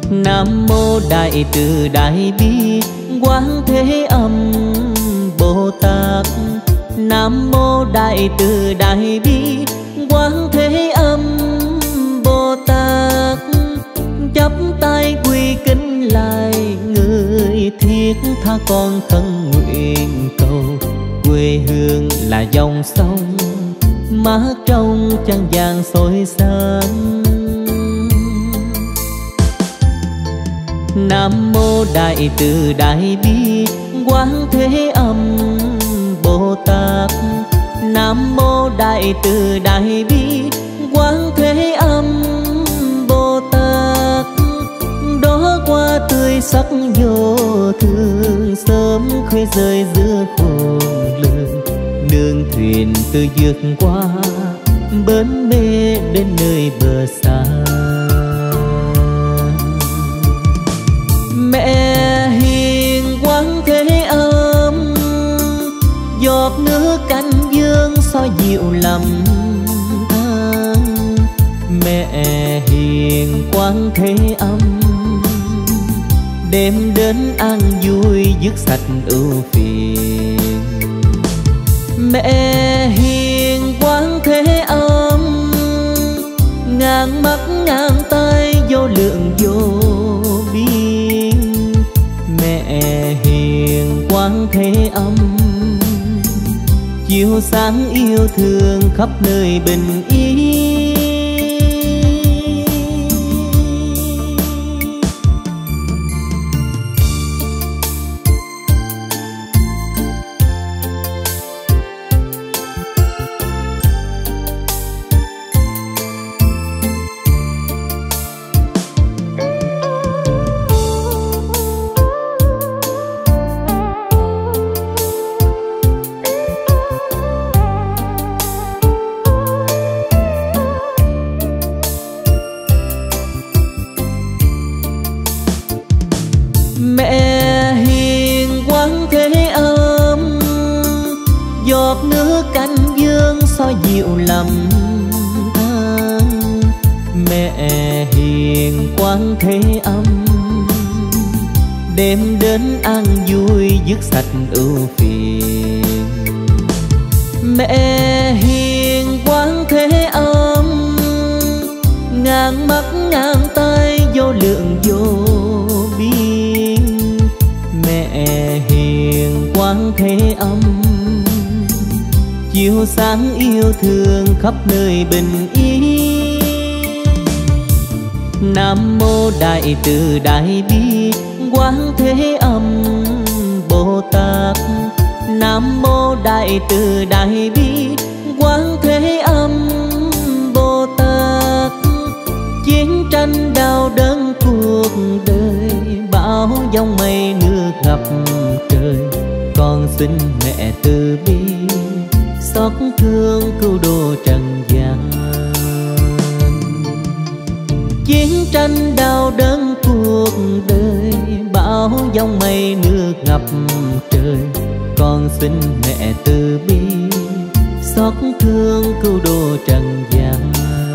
Nam mô Đại Từ Đại Bi Quán Thế Âm Bồ Tát. Nam mô Đại Từ Đại Bi Quán Thế Âm Bồ Tát. Chắp tay quy kính lại người thiết tha con khấn nguyện cầu. Quê hương là dòng sông mát trong trăng vàng soi sáng. Nam mô Đại Từ Đại Bi Quán Thế Âm Bồ Tát. Nam mô Đại Từ Đại Bi Quán Thế Âm Bồ Tát. Đó qua tươi sắc vô thường, sớm khuya rơi giữa khôn lường. Nương thuyền từ vượt qua bến mê đến nơi bờ xa. Mẹ hiền Quán Thế Âm, giọt nước cánh dương soi dịu lầm than. Mẹ hiền Quán Thế Âm, đêm đến an vui dứt sạch ưu phiền. Mẹ hiền Quán Thế Âm, ngàn mắt ngàn tay vô lượng vô biên. Mẹ hiền Quán Thế Âm, chiếu sáng yêu thương khắp nơi bình yên. Mẹ hiền Quán Thế Âm, giọt nước cánh dương soi dịu lầm than. Mẹ hiền Quán Thế Âm, đêm đến an vui dứt sạch ưu phiền. Mẹ hiền Quán Thế Âm, ngàn mắt ngàn tay vô lượng vô biên. Mẹ hiền Quán Thế Âm, chiếu sáng yêu thương khắp nơi bình yên. Nam mô Đại Từ Đại Bi Quán Thế Âm Bồ Tát. Nam mô Đại Từ Đại Bi Quán Thế Âm Bồ Tát. Chiến tranh đau đớn cuộc đời, bão giông mây nước ngập trời. Con xin mẹ từ bi xót thương cứu độ trần gian. Chiến tranh đau đớn cuộc đời, bão giông mây nước ngập trời. Con xin mẹ từ bi xót thương cứu độ trần gian.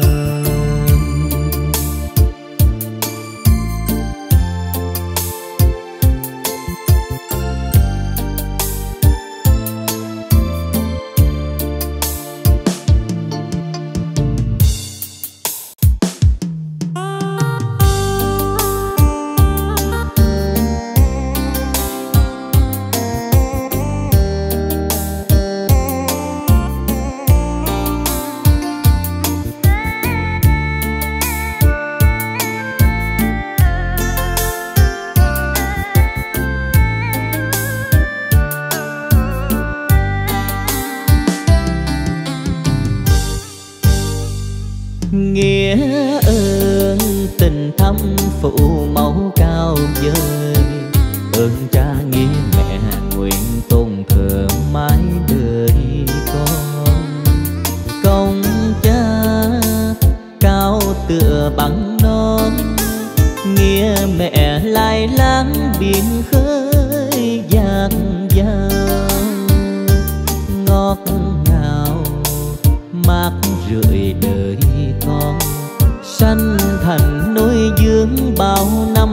Nghĩa ơn tình thâm phụ mẫu cao vời, ơn cha nghĩa mẹ nguyện tôn thờ mãi đời con. Công cha cao tựa bằng non, nghĩa mẹ lai láng biển khơi dạt dào. Ngọt ngào mát rượi đời con, sanh thành nuôi dưỡng bao năm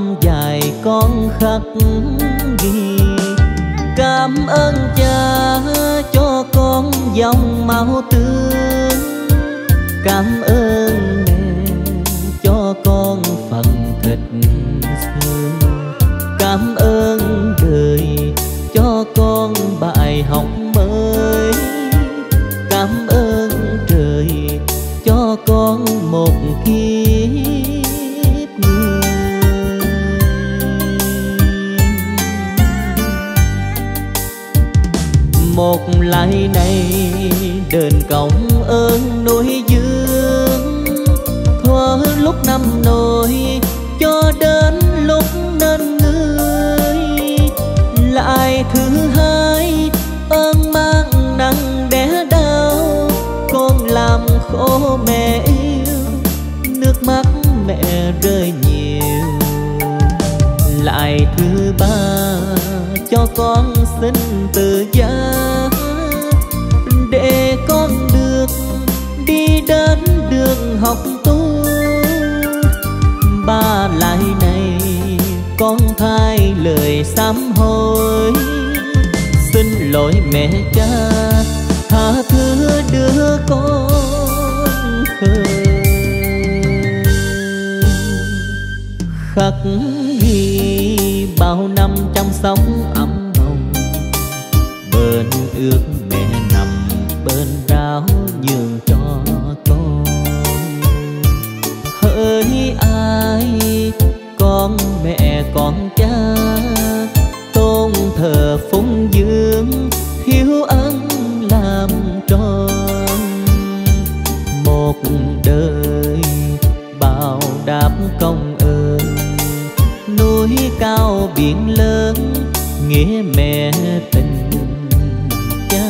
khắc ghi. Cảm ơn cha cho con dòng máu tươi, cảm ơn mẹ cho con phần thịt xương, cảm ơn đời cho con bài học mới, cảm ơn trời cho con một kiếp người. Một lại này đền công ơn nuôi dưỡng, thuở lúc năm nồi cho đến lúc nên người. Lại thứ hai ơn mang nặng đẻ đau, con làm khổ mẹ yêu, nước mắt mẹ rơi nhiều. Lại thứ ba cho con xin tự giá, để con được đi đến đường học tu. Ba lại này con thay lời sám hối, xin lỗi mẹ cha tha thứ đứa con khờ. Khắc ghi bao năm chăm sóc ấm hồng, bên ước mẹ nằm bên ráo nhường cho con. Hỡi ai con mẹ con cha, tôn thờ phụng dưỡng hiếu ân làm tròn. Một đời bao đáp công ơn, núi cao biển lớn nghĩa mẹ tình cha.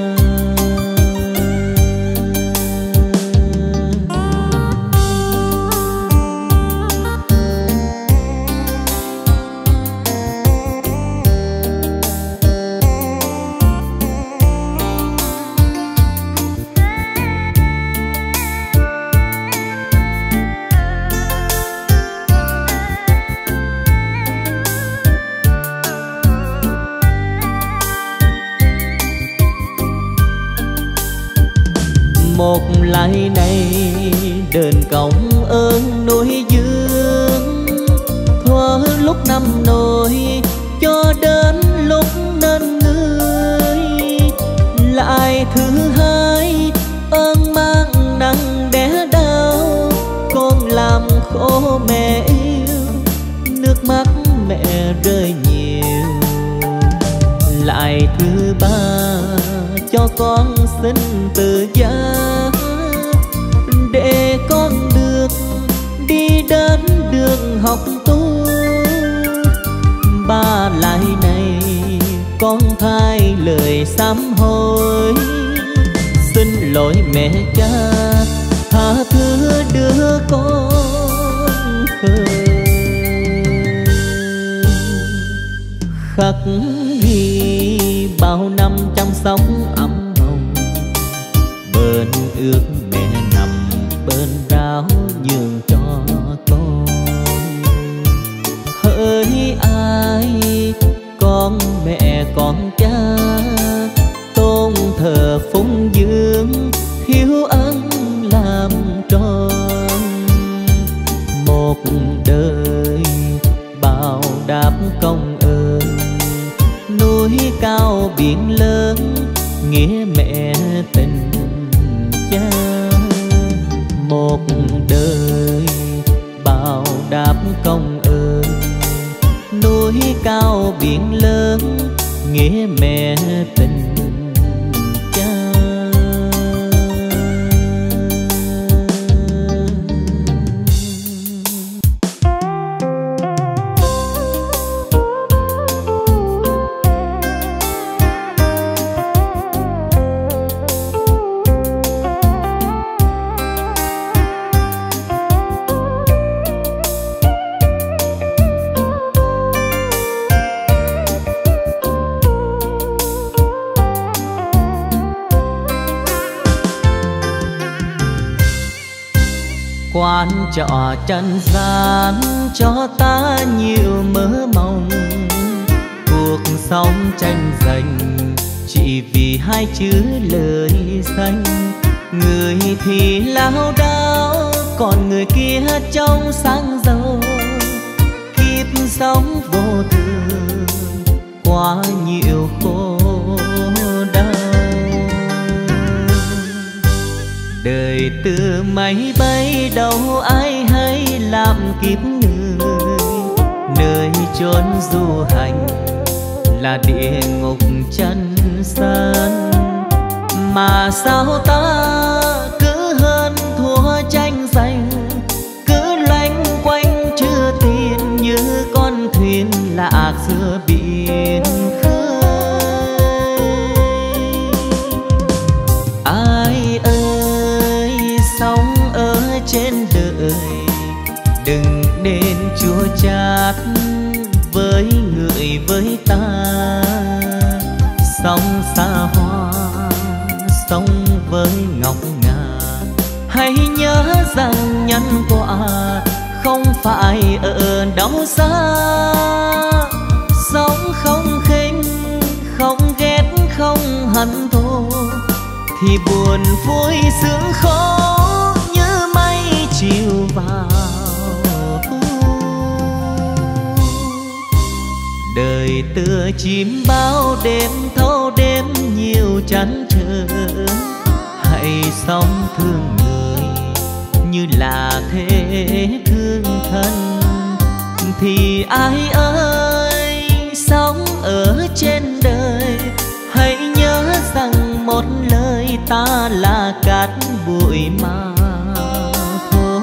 Một lại này đền công ơn nuôi dưỡng, thuở lúc năm nồi cho đến lúc nên người. Lại thứ hai ơn mang nặng đẻ đau, con làm khổ mẹ yêu, nước mắt mẹ rơi nhiều. Lại thứ ba cho con xin tự giá, để con được đi đến đường học tu. Ba lại này con thay lời sám hối, xin lỗi mẹ cha tha thứ đứa con khờ. Khắc ghi bao năm chăm sóc ấm hồng, bên ước mẹ nằm bên ráo nhường cho con. Hỡi ai con mẹ con cha, tôn thờ phụng dưỡng hiếu ân làm tròn. Một đời bao đáp công ơn, núi cao biển lớn nghĩa mẹ tình cha. Một đời bao đáp công ơn, núi cao biển lớn nghĩa mẹ tình cha. Quán trọ trần gian cho ta nhiều mơ mộng, tranh giành, chỉ vì hai chữ lời danh. Người thì lao đao, còn người kia trong sáng giàu. Kiếp sống vô thường, quá nhiều khổ đau. Đời từ máy bay đâu ai hay làm kiếp người. Nơi chốn du hành là địa ngục chân gian. Mà sao ta cứ hơn thua tranh giành, cứ loanh quanh chưa tin như con thuyền lạc giữa biển khơi. Ai ơi sống ở trên đời, đừng nên chua chát với người với ta. Sống xa hoa, sống với ngọc ngà, hãy nhớ rằng nhân quả không phải ở đâu xa. Sống không khinh, không ghét, không hận thù, thì buồn vui sướng khó như mây chiều vào. Đời tựa chim bao đêm thâu đêm nhiều chăn trở. Hãy sống thương người như là thế thương thân. Thì ai ơi sống ở trên đời, hãy nhớ rằng một lời ta là cát bụi mà thôi.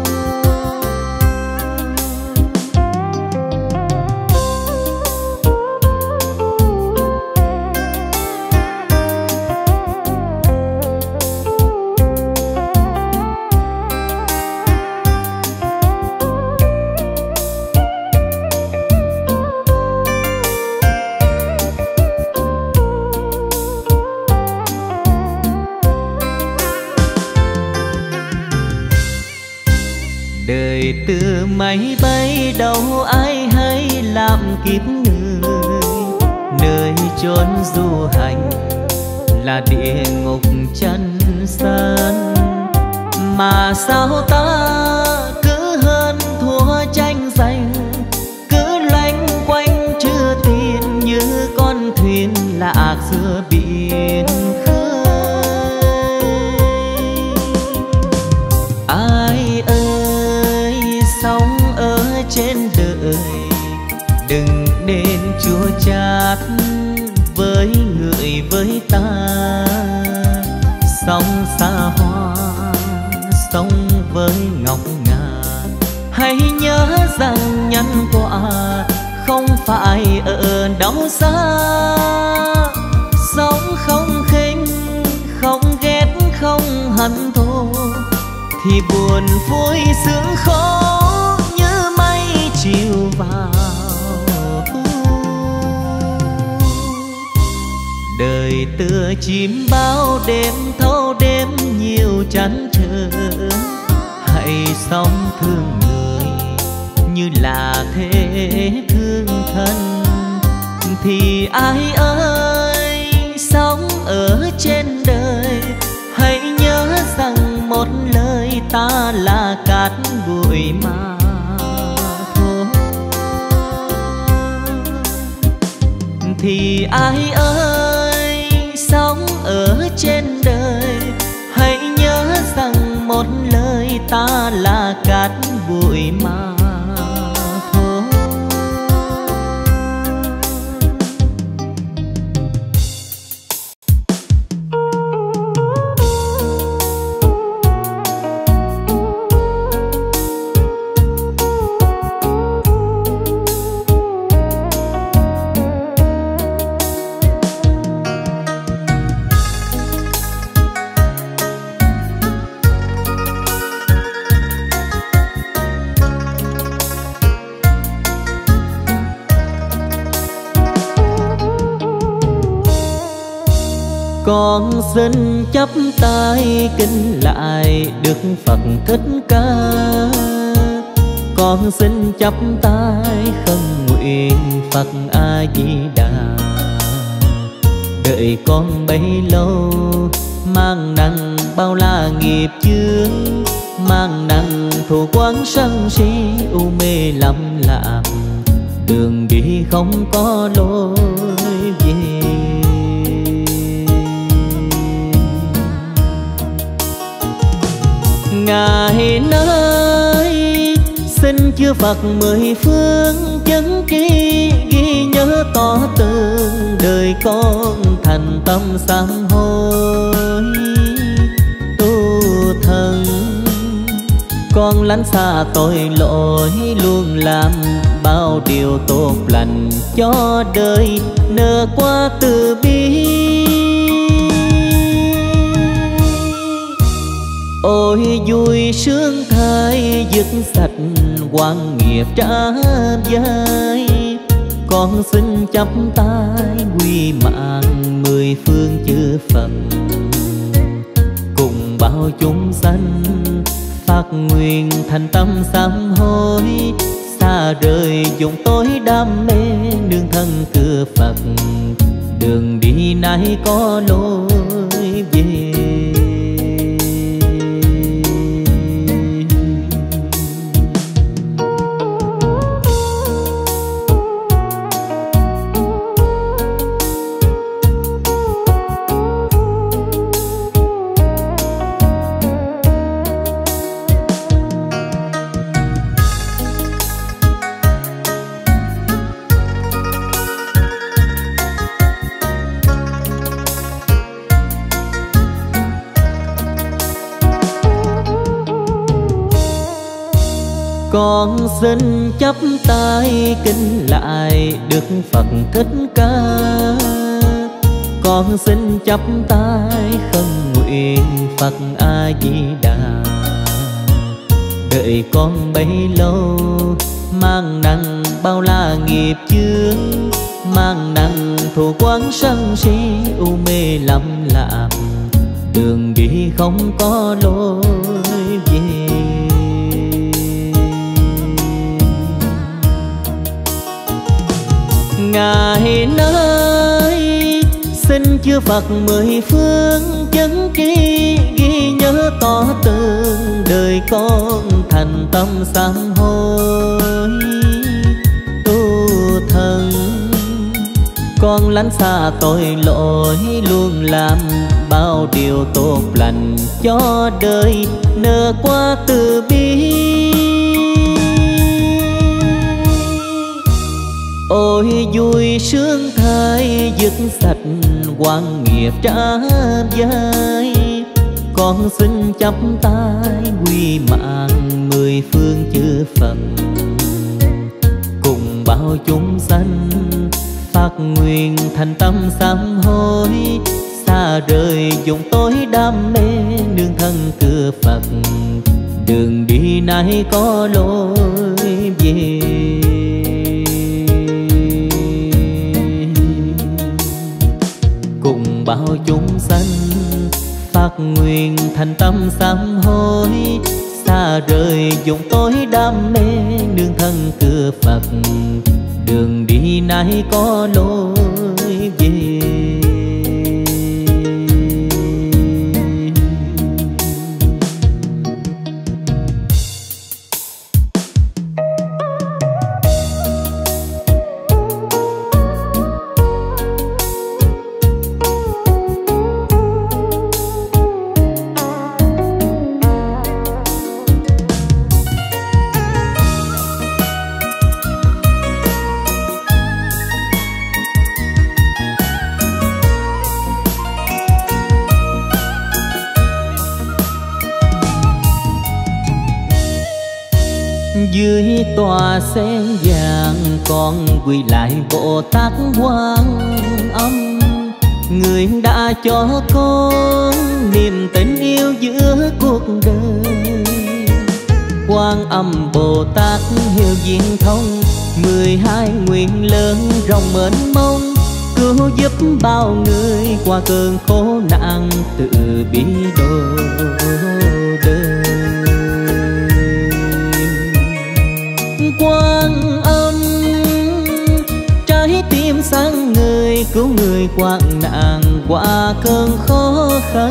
Từ máy bay đâu ai hay làm kiếp người. Nơi chốn du hành là địa ngục chân gian. Mà sao ta cứ hơn thua tranh giành, cứ loanh quanh chưa tin như con thuyền lạc giữa biển khơi. Ai ơi sống ở trên đời, đừng nên chua chát với người với ta. Sống xa hoa, sống với ngọc ngà, hãy nhớ rằng nhân quả không phải ở đâu xa. Sống không khinh, không ghét, không hận thù, thì buồn vui sướng khó như mây chiều vào. Đời tựa chim bao đêm thâu đêm nhiều chăn trở. Hãy sống thương người như là thế thương thân. Thì ai ơi sống ở trên đời, hãy nhớ rằng một lời ta là cát bụi mà thôi. Thì ai ơi sống ở trên đời, hãy nhớ rằng một lời ta là cát bụi mà thôi. Con xin chắp tay kính lại Đức Phật Thích Ca. Con xin chắp tay khấn nguyện Phật A Di Đà đợi con bấy lâu, mang nặng bao la nghiệp chướng, mang nặng thù quán sân si u mê lầm lạc, đường đi không có lối về. Ngài nơi xin chư Phật mười phương chấn tri, ghi nhớ tỏ tường đời con thành tâm sám hối tu thân. Con lánh xa tội lỗi, luôn làm bao điều tốt lành cho đời, nở qua từ bi. Ôi vui sướng thay dứt sạch oan nghiệp trả vai, con xin chắp tay quy mạng mười phương chư Phật, cùng bao chúng sanh phát nguyện thành tâm sám hối, xa rời vùng tối đam mê nương thân cửa Phật, đường đi nay có lối về. Con xin chắp tay kính lại Đức Phật Thích Ca, con xin chắp tay khấn nguyện Phật A Di Đà. Đợi con bấy lâu, mang nặng bao la nghiệp chướng, mang nặng thù quán sân si u mê lầm lạc, đường đi không có lối về. Ngài nơi xin chư Phật mười phương chấn tri, ghi nhớ tỏ tường đời con thành tâm sám hối tu thân. Con lánh xa tội lỗi, luôn làm bao điều tốt lành cho đời, nở qua từ bi. Ôi vui sướng thay dứt sạch oan nghiệp trả vai, con xin chắp tay quy mạng mười phương chư Phật, cùng bao chúng sanh phát nguyện thành tâm sám hối, xa rời vùng tối đam mê nương thân cửa Phật, đường đi nay có lối về. Cùng bao chúng sanh phát nguyện thành tâm sám hối, xa rời vùng tối đam mê nương thân cửa Phật, đường đi nay có lối về. Dưới tòa sen vàng con quỳ lại Bồ Tát Quan Âm, người đã cho con niềm tình yêu giữa cuộc đời. Quan Âm Bồ Tát hiểu viên thông, 12 nguyện lớn rộng mênh mông, cứu giúp bao người qua cơn khổ nạn tự bi đổ đời. Quan Âm trái tim sáng người cứu người hoạn nạn qua cơn khó khăn.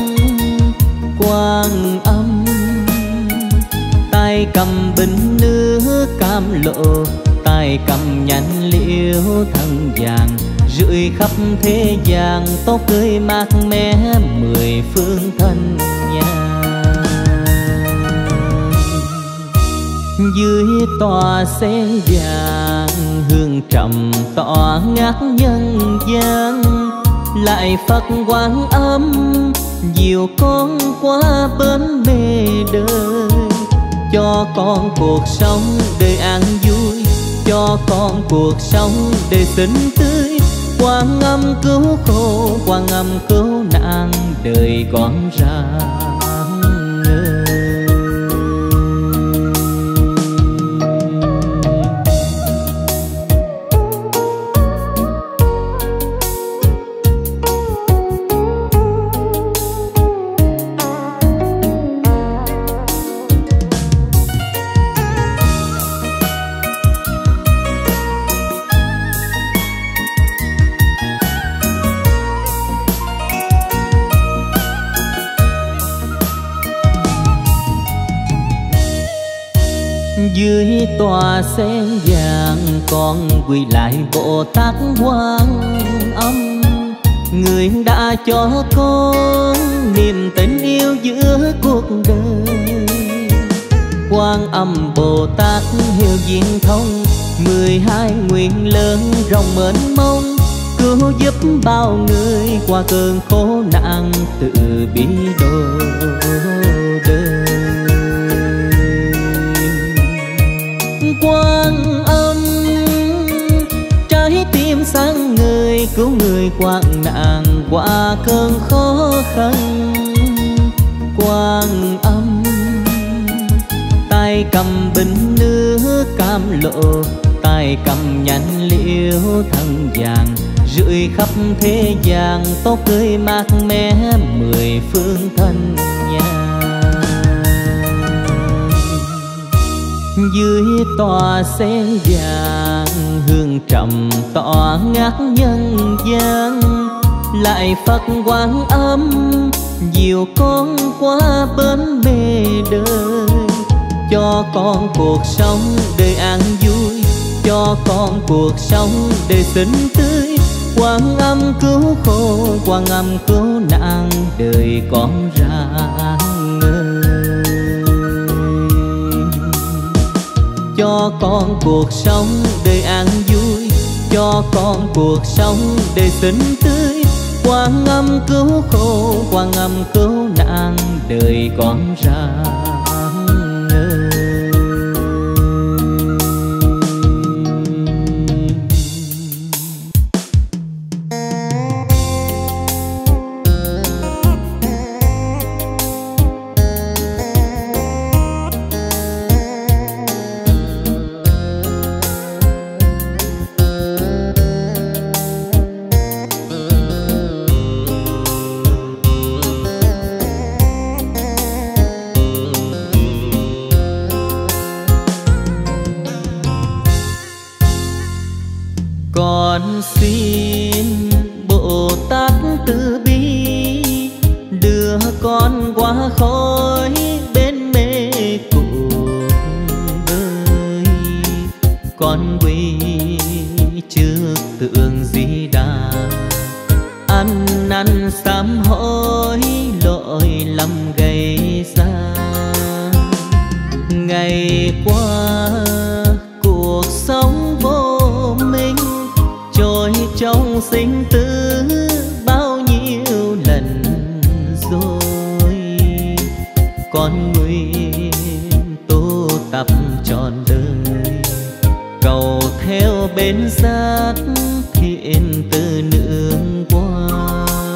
Quan Âm tay cầm bình nước cam lộ, tay cầm nhánh liễu thân vàng, rưỡi khắp thế gian tóc tươi mát mẻ mười phương thân nhà. Dưới tòa sen vàng hương trầm tỏa ngát nhân gian, lại Phật Quan Âm dìu con qua bến mê đời. Cho con cuộc sống đời an vui, cho con cuộc sống đời xinh tươi. Quan Âm cứu khổ, Quan Âm cứu nạn đời con ra. Dưới tòa sen vàng con quỳ lại Bồ Tát Quan Âm, người đã cho con niềm tình yêu giữa cuộc đời. Quan Âm Bồ Tát hiểu viên thông, 12 nguyện lớn rộng mênh mông, cứu giúp bao người qua cơn khổ nạn tự bi đổ đời. Quan Âm trái tim sáng ngời, cứu người hoạn nạn qua cơn khó khăn. Quan Âm tay cầm bình nước cam lộ, tay cầm nhánh liễu thân vàng, rưỡi khắp thế gian tóc tươi mát mẻ mười phương thân nhà. Dưới tòa sen vàng hương trầm tỏa ngát nhân gian, lại Phật Quan Âm dìu con qua bến mê đời. Cho con cuộc sống đời an vui, cho con cuộc sống đời xinh tươi. Quan Âm cứu khổ, Quan Âm cứu nạn đời con ra ngời. Cho con cuộc sống đời an vui, cho con cuộc sống đời xinh tươi. Quan Âm cứu khổ, Quan Âm cứu nạn đời con ra ngời. Con xin Bồ Tát từ bi đưa con qua khỏi bên mê cuộc đời. Con quy trước tượng Di Đà, ăn năn sám hối lỗi lầm gây ra. Ngày qua cuộc sống vô minh, trôi trong sinh tử bao nhiêu lần rồi. Con nguyện tu tập trọn đời, cầu theo bên giác thiện từ nương qua.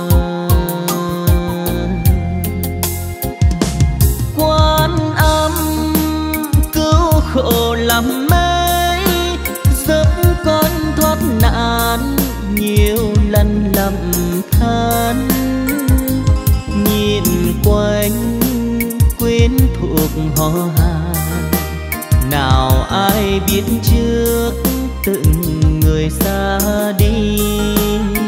Quan Âm cứu khổ lắm mấy, giúp con thoát nạn nhiều lần lầm than. Nhìn quanh quyến thuộc họ hàng, nào ai biết trước từng người xa đi.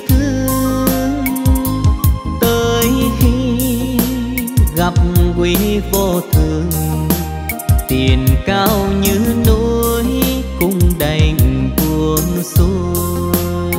thương. Tới khi gặp quý vô thường, tiền cao như núi cũng đành buông xuôi.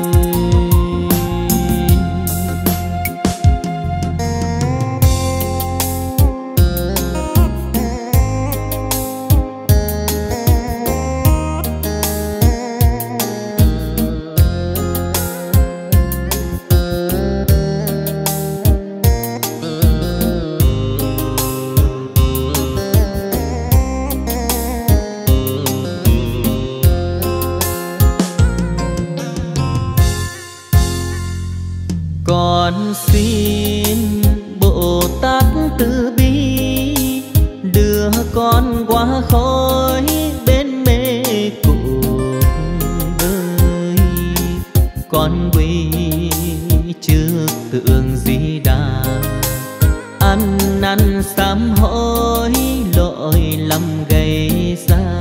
Con xin Bồ Tát từ bi đưa con qua khỏi bên mê cuộc đời. Con quỳ trước tượng Di Đà, ăn năn sám hối lỗi lầm gây ra.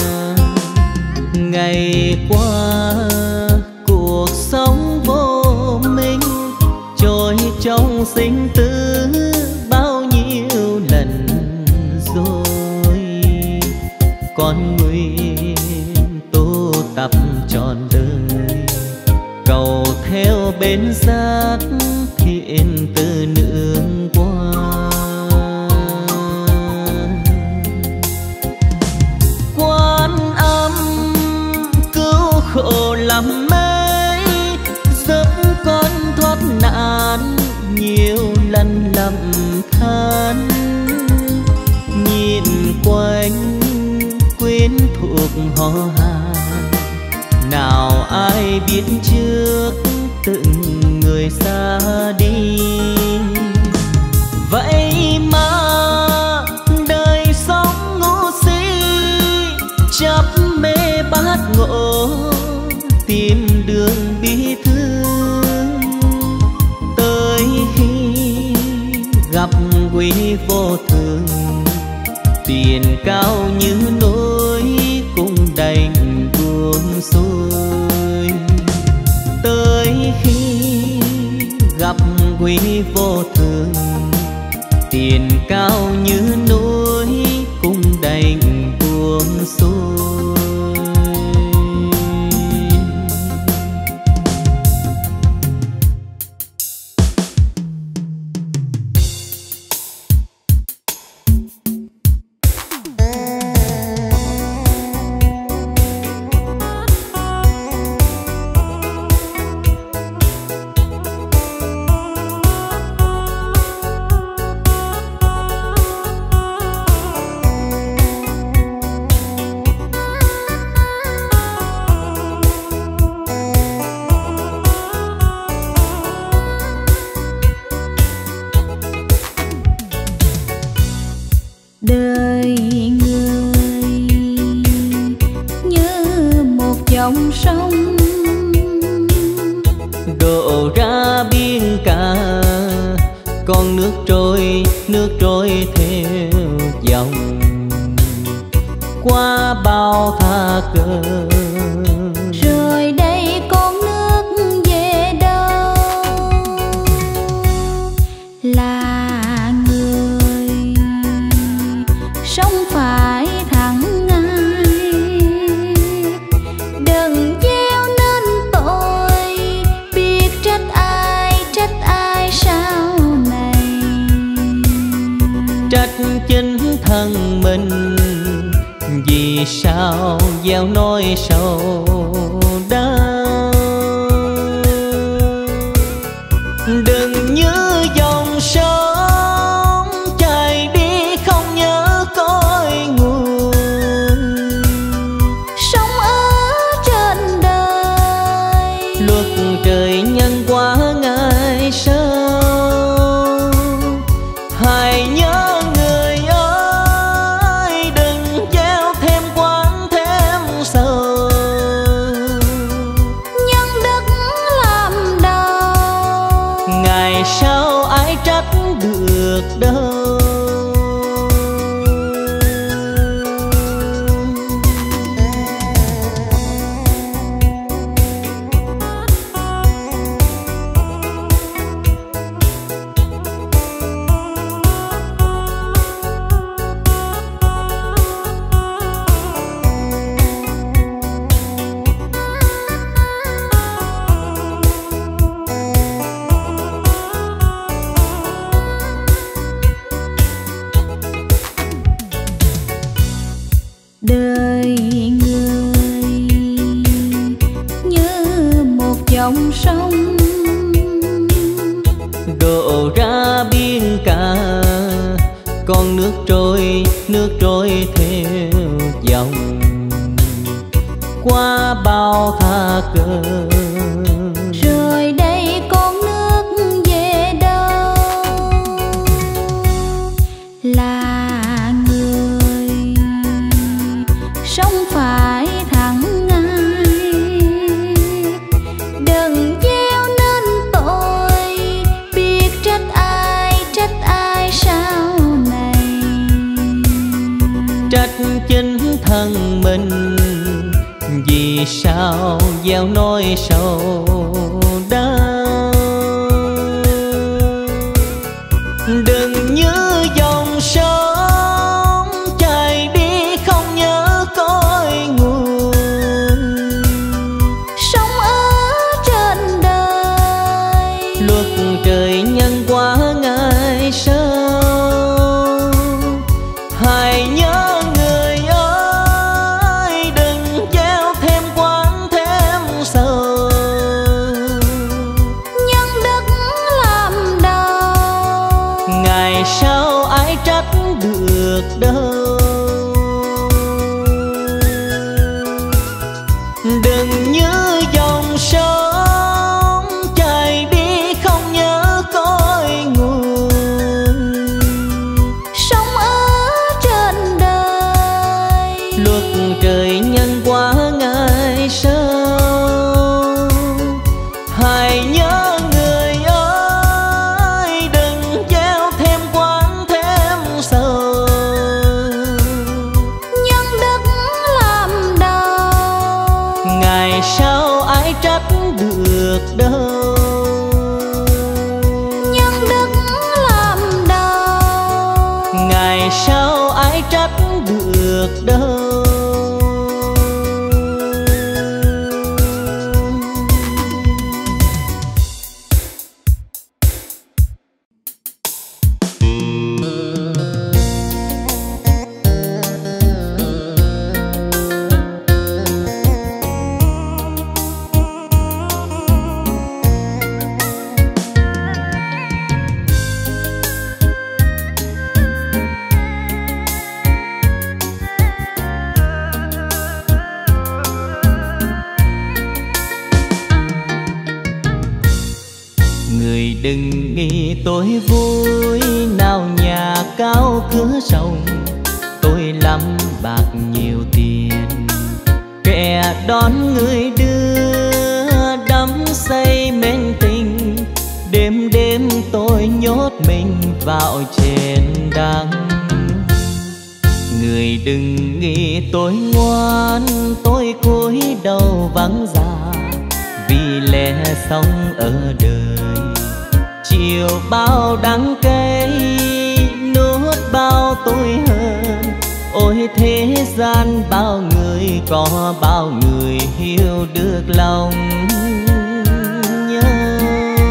Ngày qua cuộc sống vô minh, trôi trong sinh tử bao nhiêu lần rồi. Con nguyện tu tập trọn đời, cầu theo bên giác thiện từ nương qua. Quan Âm cứu khổ lắm mấy, giúp con thoát nạn nhiều lần lầm than. Nhìn quanh quyến thuộc họ hàng, nào ai biết trước từng người xa đi. Vậy mà đời sống ngu si, chấp mê bát ngộ tìm đường bi thương. Tới khi gặp quý vô thường, tiền cao như núi cũng đành buông xuôi. Tới khi gặp quý vô thường, tiền cao như núi cũng đành buông xuôi. Đời người như một dòng sông đổ ra biển cả, con nước trôi theo dòng qua bao tha cờ. Rồi đây con nước về đâu? Là người sống phải thẳng ngay, đừng gieo nên tội, biết trách ai sau này. Trách chính thân mình, vì sao gieo nỗi sầu đau. Đừng như dòng sông chảy đi không nhớ cội nguồn. Sống ở trên đời Luật trời nhân quả ngày sau, hãy nhớ người ơi, đừng gieo thêm quán thêm sầu. nhân đức làm đầu, Ngày sau ai trách được đâu. đổ ra biển cả, con nước trôi theo dòng qua bao tha cờ. Rồi đây con nước về đâu? Là người sống phải thẳng ngay, đừng gieo nên tội, biết trách ai sau này. Trách chính thân mình, vì sao gieo nỗi sầu đau. Đừng như dòng sông chảy đi không nhớ cội nguồn. Sống ở trên đời, Luật trời nhân quả ngày sau. Hãy nhớ người ơi, đừng gieo thêm quán thêm sầu. nhân đức làm đầu, Ngày sau ai trách được đâu. Đừng như dòng sông chảy đi không nhớ cội nguồn. sống ở trên đời, Luật trời nhân quả ngày sau. Hãy nhớ người ơi, đừng gieo thêm quán thêm sầu. nhân đức làm đầu, Ngày sau ai trách được đâu. nhân đức làm đầu, Ngày sau ai trách được đâu. Người đừng nghĩ tôi vui, nào nhà cao cửa rộng, tôi lắm bạc nhiều tiền. Kẻ đón người đưa đắm say mến tình, đêm đêm tôi nhốt mình vào trên đắng. Người đừng nghĩ tôi ngoan, tôi cúi đầu vắng già, vì lẽ sống ở đời. Chiều bao đắng cay, nuốt bao tôi hơn. Ôi thế gian bao người, có bao người hiểu được lòng nhau.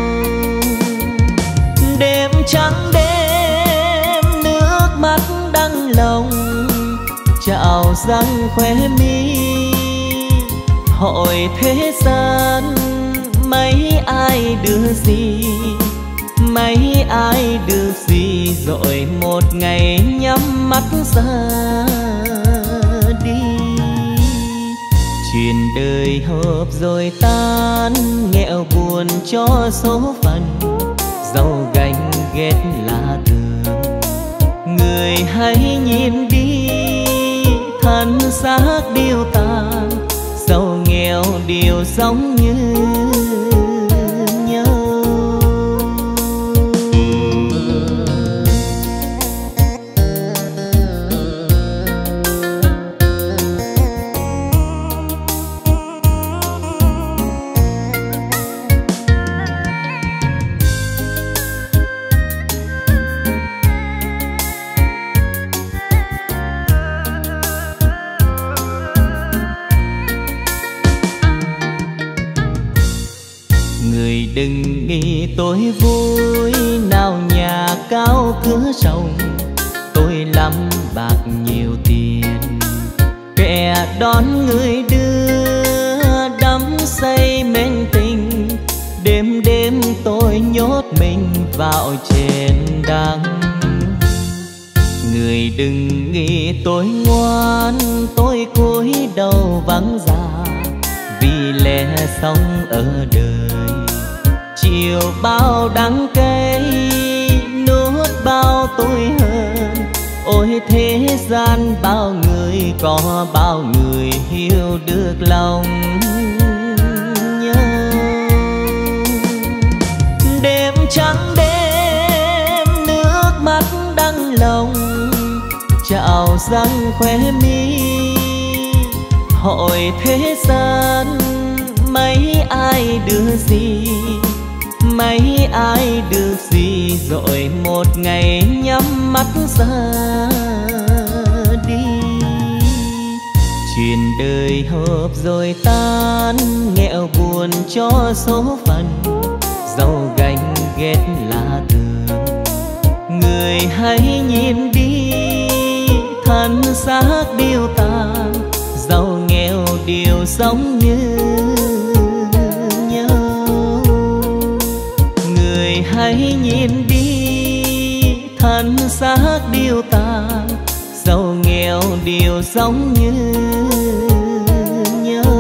Đêm trắng đêm, nước mắt đắng lòng, trào răng khóe mi. Hỏi thế gian mấy ai đưa gì, mấy ai được gì, rồi một ngày nhắm mắt ra đi. Chuyện đời hợp rồi tan, nghèo buồn cho số phận, giàu gánh ghét là thường. Người hãy nhìn đi, thân xác điêu tàn, giàu nghèo đều giống như nhau. Người đừng nghĩ tôi vui, nào nhà cao cửa rộng, tôi lắm bạc nhiều tiền. Kẻ đón người đưa đắm say mến tình, đêm đêm đêm tôi nhốt mình vào trên đắng. Người đừng nghĩ tôi ngoan, tôi cúi đầu vắng già, vì lẽ sống ở đời chiều bao đắng cay, nuốt bao tôi hơn. Ôi thế gian bao người, có bao người hiểu được lòng nhau. Đêm trắng đêm nước mắt đắng lòng trào răng khóe mi, hỏi thế gian mấy ai đưa gì, mấy ai được gì, rồi một ngày nhắm mắt ra đi. Chuyện đời hợp rồi tan, nghèo buồn cho số phận, dẫu gánh ghét là thường. Người hãy nhìn đi, thân xác điêu tàn, giàu nghèo đều giống như nhau. Người hãy nhìn đi, thân xác điêu tàn, giàu nghèo đều giống như nhau.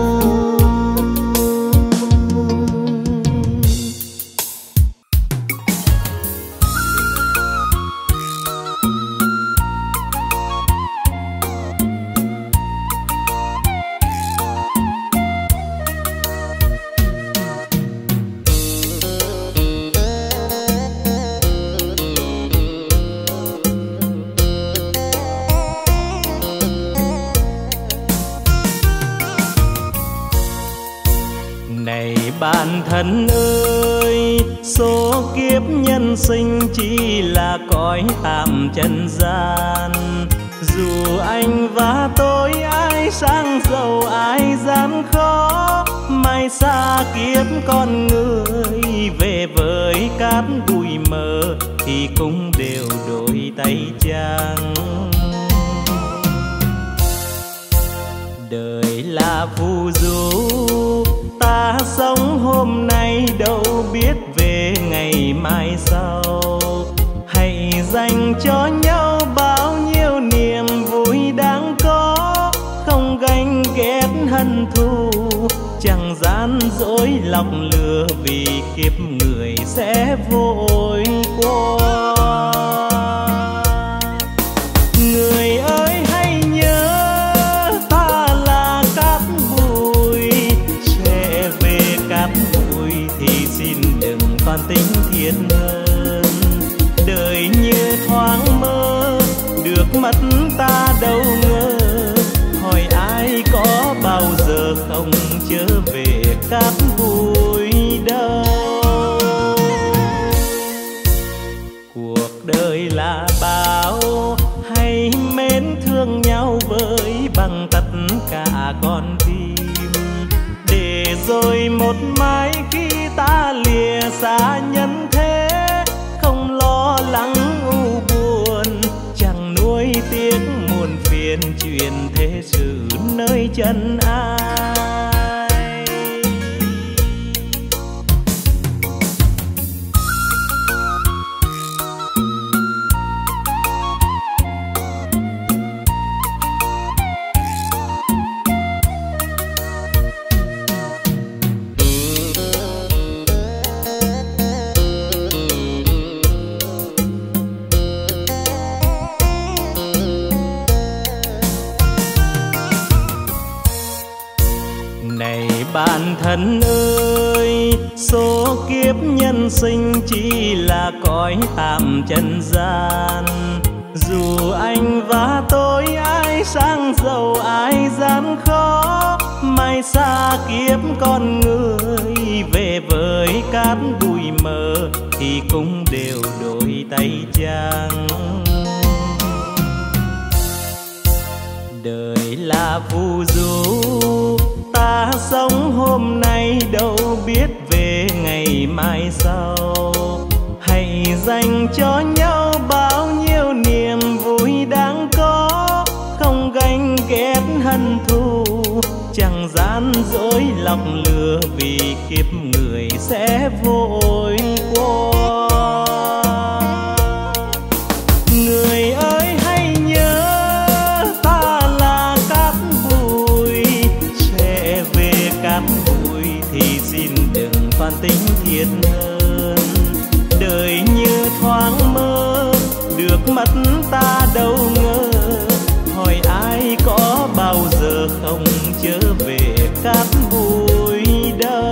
Bạn thân ơi, số kiếp nhân sinh chỉ là cõi tạm trần gian. Dù anh và tôi ai sang giàu ai gian khó, mai xa kiếp con người về với cát bụi mờ thì cũng đều đổi tay trắng. Đời là phù du, ta sống hôm nay đâu biết về ngày mai sau. Hãy dành cho nhau bao nhiêu niềm vui đáng có, không ganh ghét hận thù, chẳng gian dối lòng lừa, vì kiếp người sẽ vội qua. Người ơi hãy nhớ ta là cát bụi, sẽ về cát bụi thì xin đừng còn tính thiệt hơn. Đời như thoáng mơ, được mất ta đâu ngờ, hỏi ai có bao giờ không trở về cát bụi đâu. Cuộc đời là bao, hãy mến thương nhau với bằng tất cả con tim, để rồi một mai khi ta lìa xa nhân thế, không lo lắng u buồn, chẳng nuối tiếc muôn phiền chuyện thế sự nơi chân ai. Bạn thân ơi, số kiếp nhân sinh chỉ là cõi tạm trần gian. Dù anh và tôi ai sang giàu ai gian khó, mai xa kiếp con người về với cát bụi mờ thì cũng đều đổi tay trắng. Đời là phù du, ta sống hôm nay đâu biết về ngày mai sau. Hãy dành cho nhau bao nhiêu niềm vui đáng có, không ganh ghét hận thù, chẳng gian dối lòng lừa, vì kiếp người sẽ vội qua. Người ơi hãy nhớ ta là cát bụi, sẽ về cát bụi thì xin đừng toan tính thiệt hơn. Đời như thoáng mơ, được mất ta đâu ngờ, hỏi ai có bao giờ không trở về cát bụi đâu.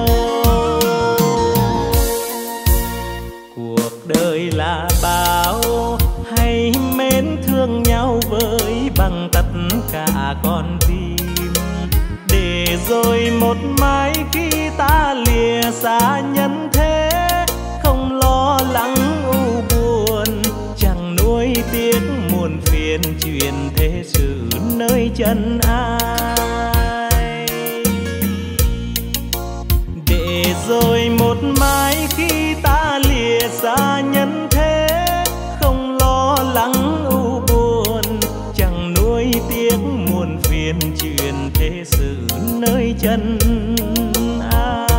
Cuộc đời là bao, hãy mến thương nhau với bằng tất cả con tim, để rồi một mai khi ta lìa xa nhân thế, không lo lắng u buồn, chẳng nuối tiếc muôn phiền chuyện thế sự nơi chân ai. Để rồi một mai khi ta lìa xa nhân thế, không lo lắng u buồn, chẳng nuối tiếc muôn phiền chuyện thế sự nơi chân ai.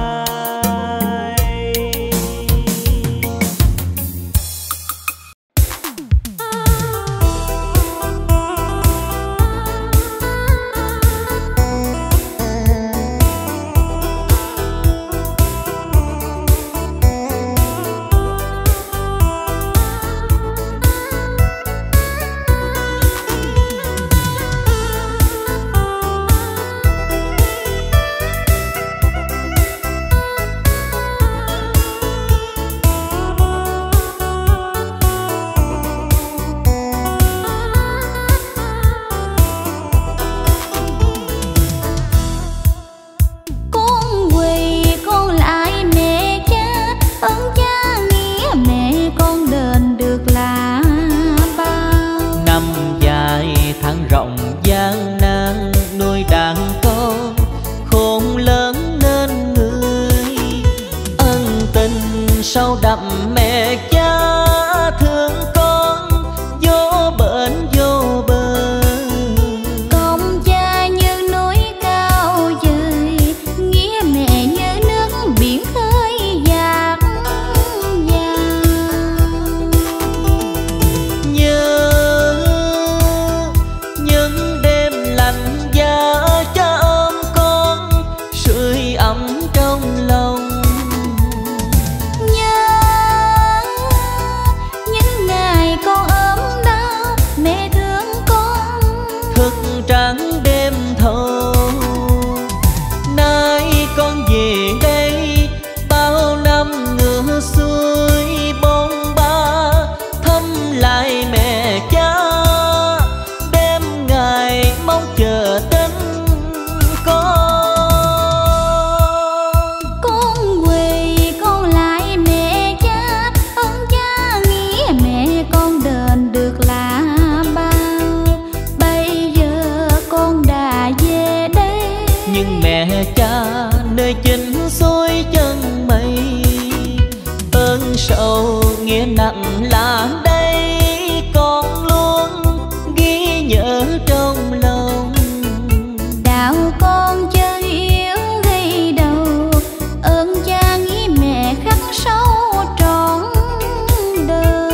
Sâu đậm mẹ cha thương con vô bến vô bờ. Công cha như núi cao dời, nghĩa mẹ như nước biển khơi dạt dào. Nhớ những đêm lạnh giá cha ôm con, sưởi ấm trong lòng. Trắng đêm thâu, nay con về đây bao năm ngựa xuôi bôn ba, thăm lại mẹ cha đêm ngày mong chờ tin con. Con quỳ con lại mẹ cha, ơn cha nghĩa mẹ con đền được là bao. Nhưng mẹ cha nơi chính xuôi chân mây, ơn sầu nghĩa nặng là đây con luôn ghi nhớ trong lòng. Đạo con chân yếu gây đầu, ơn cha nghĩ mẹ khắc sâu trọn đời.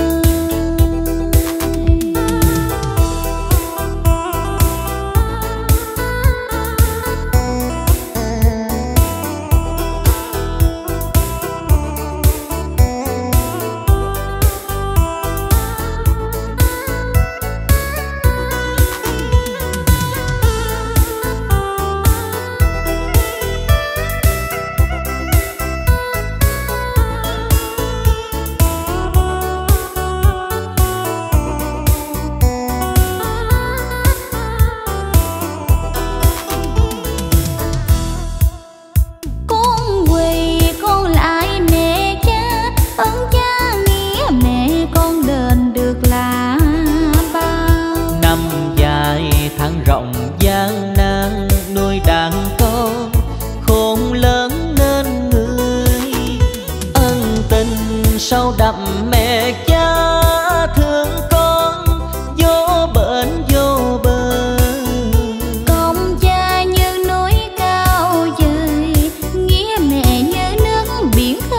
sâu đậm mẹ cha thương con vô bến vô bờ. Công cha như núi cao dời, nghĩa mẹ như nước biển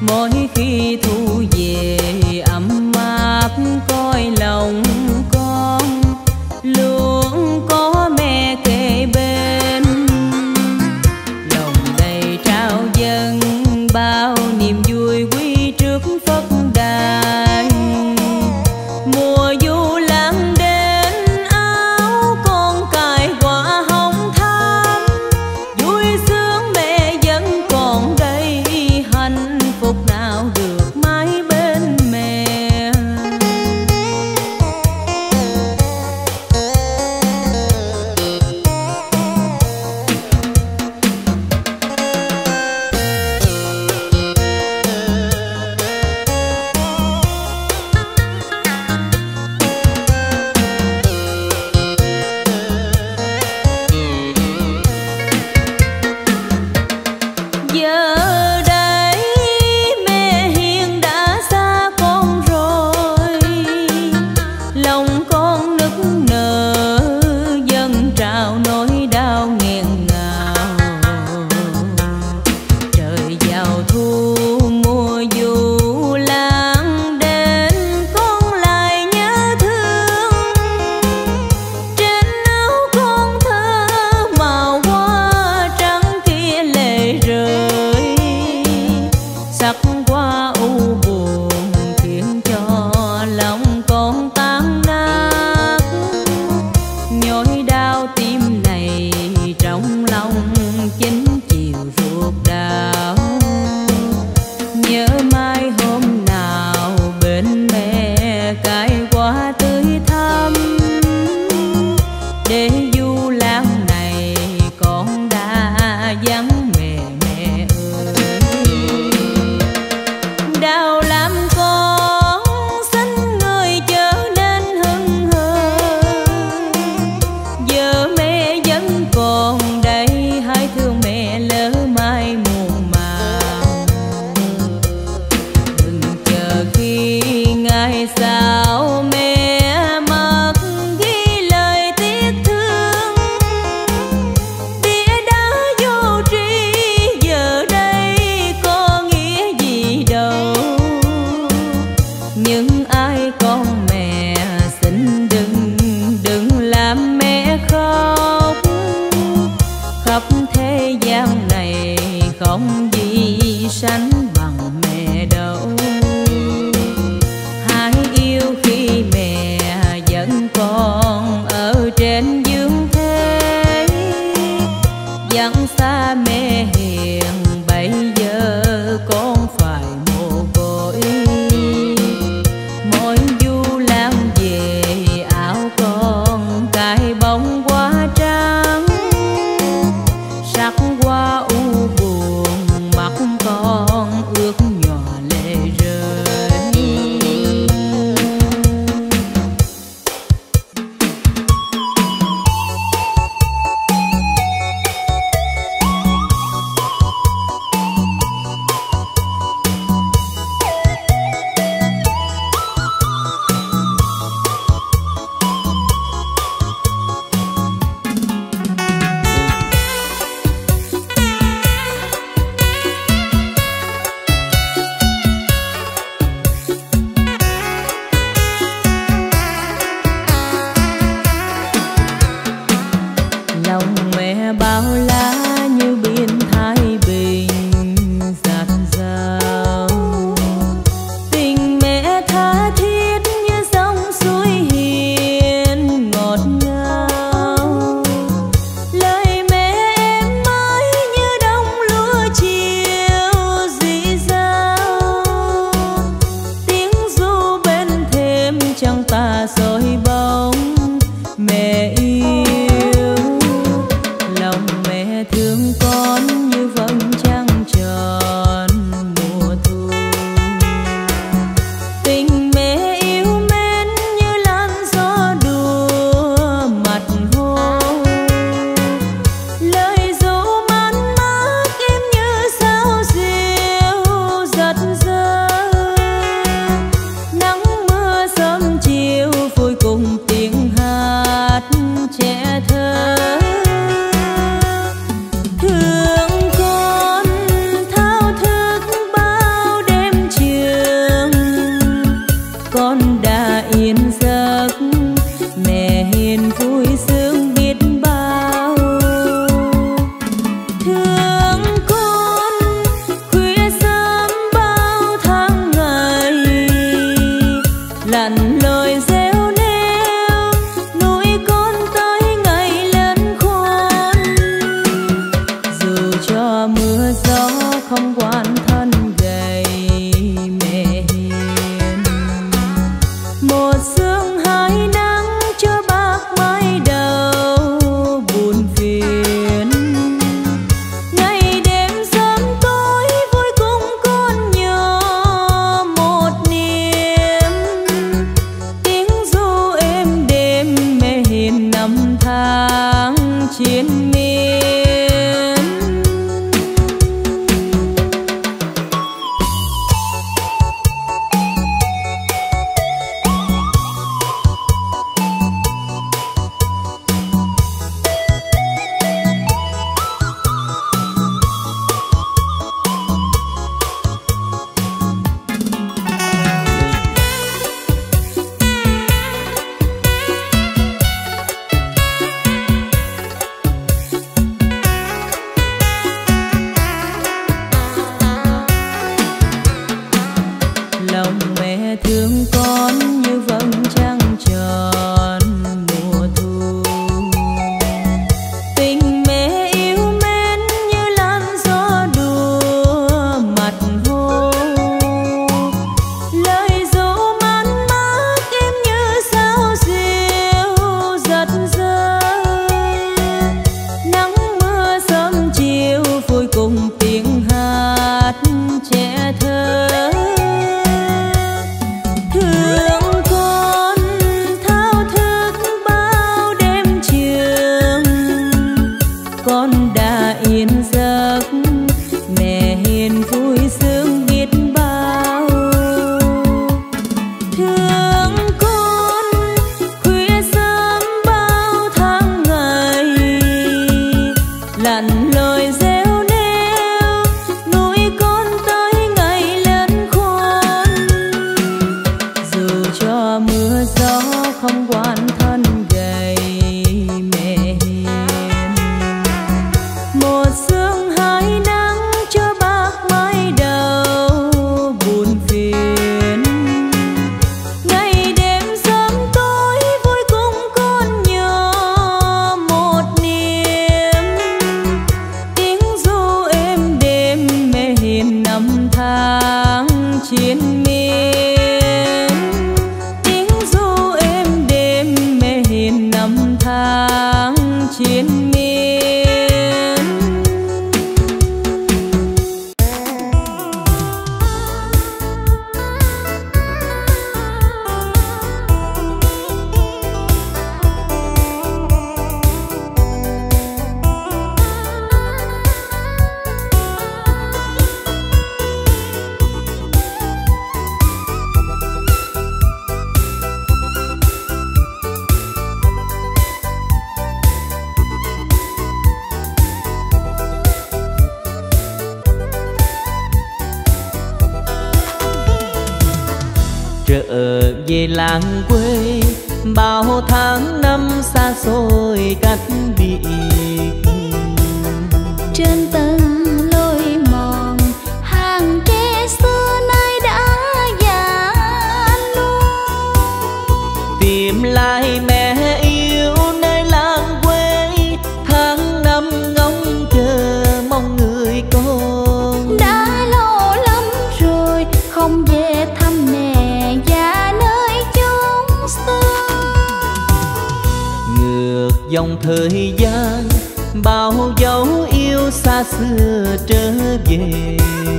mỗi khi thu về ấm áp coi lòng con luôn có mẹ kề bên, lòng đầy trao dâng bao niềm vui quy trước Phật đài. Mùa du lãng đến áo con cài quả hồng thắm, vui sướng mẹ vẫn còn đây, hạnh phúc nào được mãi bên mẹ. Giờ đây mẹ hiền đã xa con rồi, lòng con nức nở dâng trào nỗi đau nghẹn ngào. Trời vào thu mùa du lãng đến con lại nhớ thương, trên áo con thơ màu hoa trắng kia lệ rơi, sắc qua u buồn khiến cho lòng con tan nát. Nhói đau tim này trong lòng chính chiều ruột đau, nhớ mai hôm nào bên mẹ cài qua tươi thắm, để du lãng này con đã vắng mẹ mẹ ơi. Đau làm con xinh người trở nên hững hờ, giờ mẹ vẫn còn đây, hãy thương mẹ lỡ mai muộn màng. Đừng chờ khi ngày sau mẹ mất ghi lời tiếc thương, tía đã vô tri giờ đây có nghĩa gì đâu. Nhưng ai con mẹ xin đừng làm mẹ khóc, khắp thế gian này không gì sánh bằng mẹ đâu. Hãy yêu chiến miên. Tiếng ru êm đêm mẹ hiền năm tháng chiến miên. Trở về làng quê bao tháng năm xa xôi cách biệt. Trên từng lối mòn hàng tre xưa nay đã già luôn. Tìm lại mẹ yêu nơi làng quê, tháng năm ngóng chờ mong người con. Đã lâu lắm rồi không về thăm mẹ già nơi chốn xưa. Ngược dòng thời gian bao dấu yêu xa xưa trở về.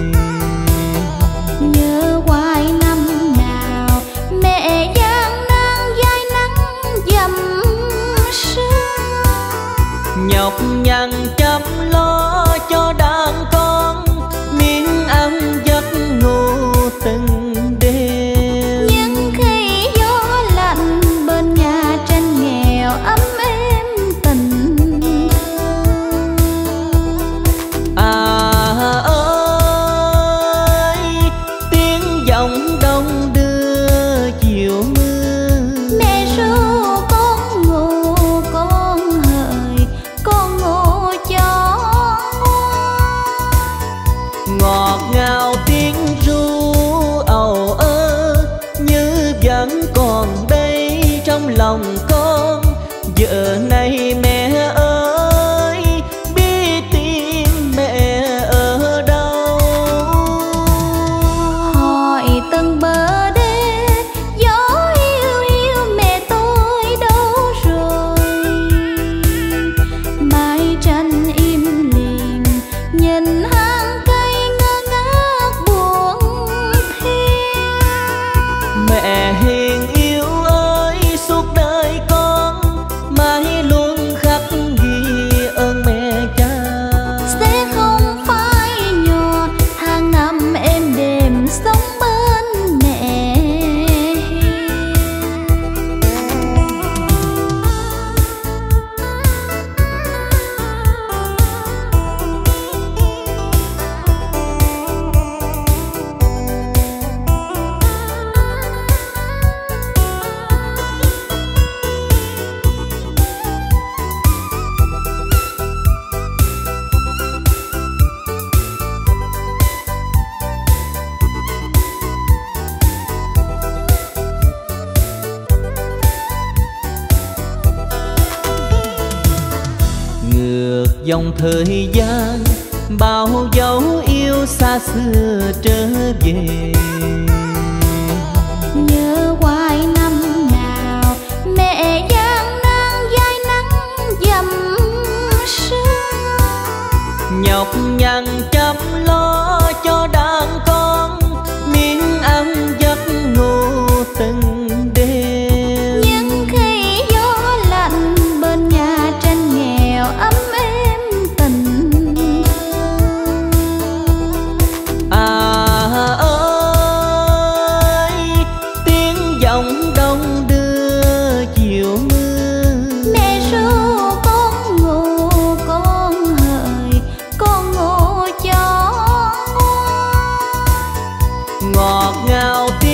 Nhớ hoài năm nào mẹ gian nan dai nắng dầm sương. Nhọc nhằn chăm lo cho đàn con, miếng ăn giấc ngủ từng đêm. Nhưng khi gió lạnh bên nhà tranh nghèo ấm êm tình thương. Ơi tiếng giọng đông đưa chiều mưa. Mẹ ru con ngủ con hỡi con ngủ cho Ngọt ngào tiếng ru ầu ơ như vẫn còn đây trong lòng con. Giờ này mẹ ơi biết tìm mẹ ở đâu. hỏi từng bờ đê gió hiu hiu mẹ tôi đâu rồi. Mái tranh im lìm nhìn hang cây ngơ ngác buồn thiêu. Mẹ hiền yêu ơi suốt đời con mãi luôn khắc ghi ơn mẹ cha. Sẽ không phai nhòa hàng năm em đêm sống bên mẹ hiền. Ngược dòng thời gian bao dấu yêu xa xưa trở về. Nhớ hoài năm nào mẹ gian nan dai nắng dầm sương. Nhọc nhằn chăm lo cho đàn con, miếng ăn giấc ngủ từng đêm. Nhưng khi gió lạnh bên nhà tranh nghèo ấm êm tình thương. Ơi tiếng giọng đông đưa chiều mưa. Mẹ ru con ngủ con hỡi con ngủ cho Ngọt ngào